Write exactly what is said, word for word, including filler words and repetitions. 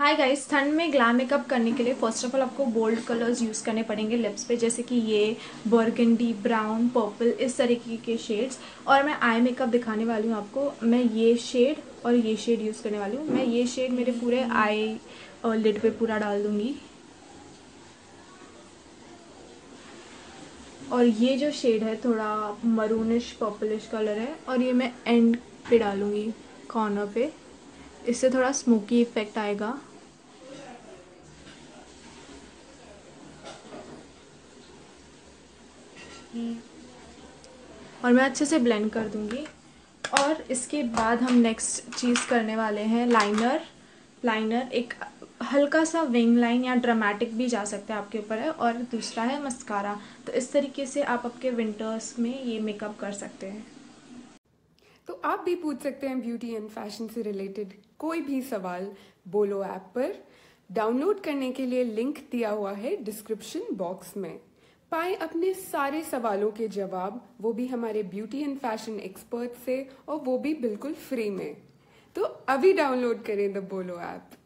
Hi guys, ठंड में glam makeup करने के लिए फर्स्ट ऑफ ऑल आपको बोल्ड कलर्स यूज़ करने पड़ेंगे लिप्स पे, जैसे कि ये बर्गंडी, ब्राउन, पर्पल, इस तरीके के शेड्स। और मैं आई मेकअप दिखाने वाली हूँ आपको। मैं ये शेड और ये शेड यूज़ करने वाली हूँ। मैं ये शेड मेरे पूरे आई लिड पे पूरा डाल दूँगी, और ये जो शेड है थोड़ा मरूनिश पर्पलिश कलर है, और ये मैं एंड पे डालूँगी, कॉर्नर पे। इससे थोड़ा स्मोकी इफेक्ट आएगा। और मैं अच्छे से ब्लेंड कर दूंगी। और इसके बाद हम नेक्स्ट चीज़ करने वाले हैं लाइनर। लाइनर एक हल्का सा विंग लाइन या ड्रामेटिक भी जा सकता है, आपके ऊपर है। और दूसरा है मस्कारा। तो इस तरीके से आप आपके विंटर्स में ये मेकअप कर सकते हैं। तो आप भी पूछ सकते हैं ब्यूटी एंड फैशन से रिलेटेड कोई भी सवाल बोलो ऐप पर। डाउनलोड करने के लिए लिंक दिया हुआ है डिस्क्रिप्शन बॉक्स में। पाएं अपने सारे सवालों के जवाब, वो भी हमारे ब्यूटी एंड फैशन एक्सपर्ट से, और वो भी बिल्कुल फ्री में। तो अभी डाउनलोड करें द बोलो ऐप।